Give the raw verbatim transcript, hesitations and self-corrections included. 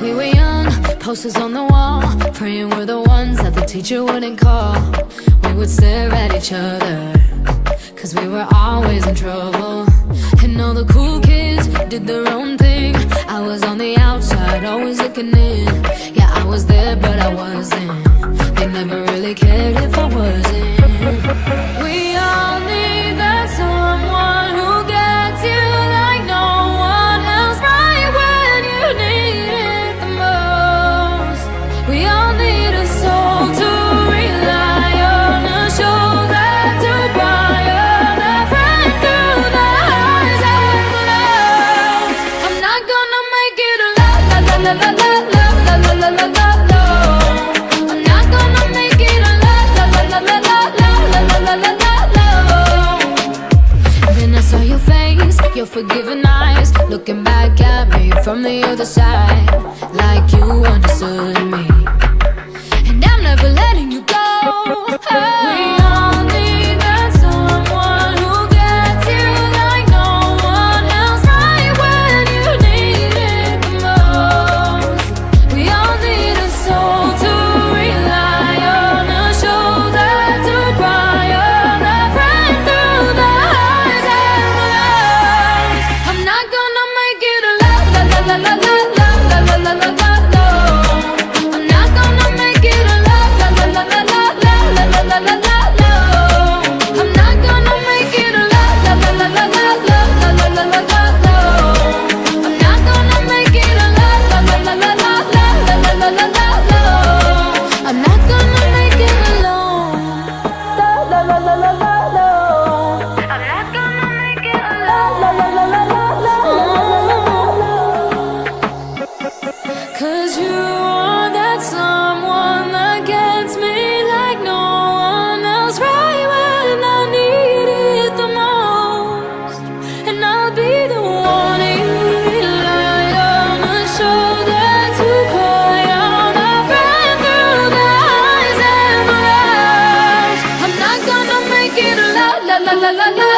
We were young, posters on the wall, praying we're the ones that the teacher wouldn't call. We would stare at each other, cause we were always in trouble. And all the cool kids did their own thing. I was on the outside, always looking in. Yeah, I was there, but I wasn't. They never really cared if I wasn't. We all need that someone who gets you like no one else, right when you need it the most. We all need a soul to rely on, a shoulder to cry on, a friend through the highs and the lows. I'm not gonna make it a la la la la la la la la la la la la. I'm not gonna make it a la la la la la la la la la la la la. Then I saw your face, your forgiving eyes, looking back at me from the other side, like you understood me. And I'm never letting you go. We all need that someone who gets you like no one else, right when you need it the most. We all need a soul to rely on, a shoulder to cry on, a friend through the highs and the lows. I'm not gonna make it a la la la la la la la la la la la la. I'm not gonna make it a la la la la la la la la la la la la. I'm not gonna make it a la la la la la la la la la la la la. I'm not gonna make it a la la la la la la la la la la la la. I'm not gonna make it alone. La la la la la la la. I'm not gonna make it alone. La la la la la la la. Cause you are that someone that gets me like no one else, right when I need it the most. And I'll be the one you rely on, a shoulder to cry on, a friend through the highs and the lows. I'm not gonna make it a la la la la la la